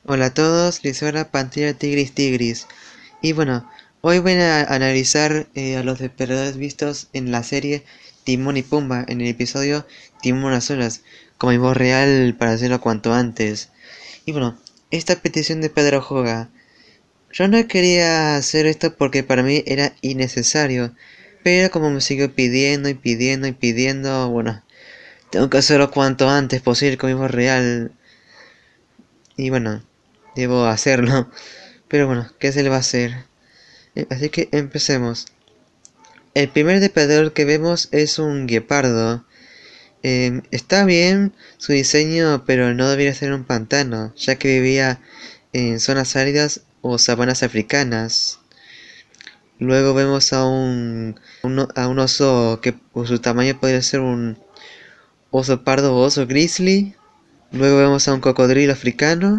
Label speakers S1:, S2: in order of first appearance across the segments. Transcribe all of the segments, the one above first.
S1: Hola a todos, les habla Pantera Tigris Tigris. Y bueno, hoy voy a analizar a los depredadores vistos en la serie Timón y Pumba, en el episodio Timón a solas, como en voz real para hacerlo cuanto antes. Y bueno, esta petición de Pedro Joga. Yo no quería hacer esto porque para mí era innecesario, pero como me siguió pidiendo y pidiendo y pidiendo, bueno, tengo que hacerlo cuanto antes posible con mi voz real. Y bueno, debo hacerlo. Pero bueno, ¿qué se le va a hacer? Así que empecemos. El primer depredador que vemos es un guepardo. Está bien su diseño, pero no debería ser un pantano, ya que vivía en zonas áridas o sabanas africanas. Luego vemos a un oso que por su tamaño podría ser un oso pardo o oso grizzly. Luego vemos a un cocodrilo africano.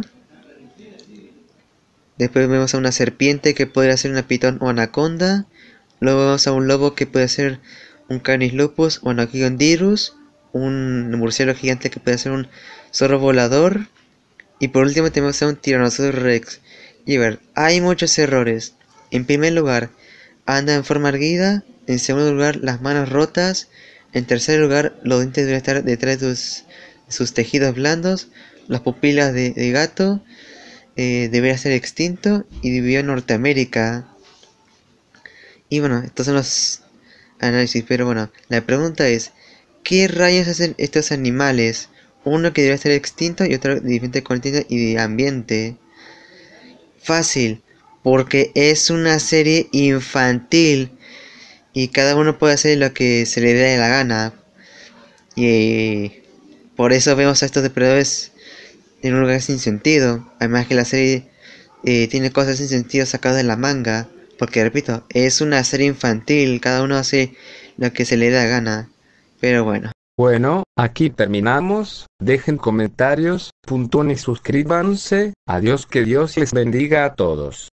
S1: Después vemos a una serpiente que podría ser una pitón o anaconda. Luego vemos a un lobo que puede ser un Canis lupus o Anacondirus. Un murciélago gigante que puede ser un zorro volador. Y por último tenemos a un Tyrannosaurus Rex. Y a ver, hay muchos errores. En primer lugar, anda en forma erguida. En segundo lugar, las manos rotas. En tercer lugar, los dientes deben estar detrás de sus tejidos blandos. Las pupilas de gato. Debería ser extinto y vivió en Norteamérica. Y bueno, estos son los análisis, pero bueno, la pregunta es, ¿qué rayos hacen estos animales? Uno que debería estar extinto y otro de diferente continente y de ambiente. Fácil, porque es una serie infantil y cada uno puede hacer lo que se le dé la gana. Y por eso vemos a estos depredadores en un lugar sin sentido. Además que la serie tiene cosas sin sentido sacadas de la manga. Porque repito, es una serie infantil, cada uno hace lo que se le da gana. Pero bueno.
S2: Bueno, aquí terminamos. Dejen comentarios, puntón y suscríbanse. Adiós, que Dios les bendiga a todos.